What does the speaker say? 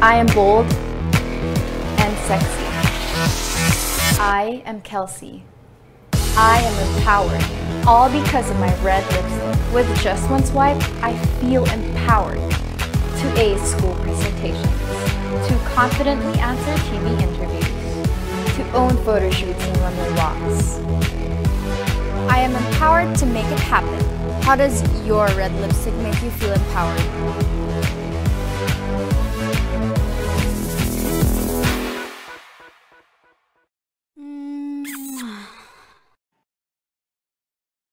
I am bold and sexy. I am Kelsey. I am empowered, all because of my red lipstick. With just one swipe, I feel empowered to ace school presentations, to confidently answer TV interviews, to own photo shoots and runway walks. I am empowered to make it happen. How does your red lipstick make you feel empowered?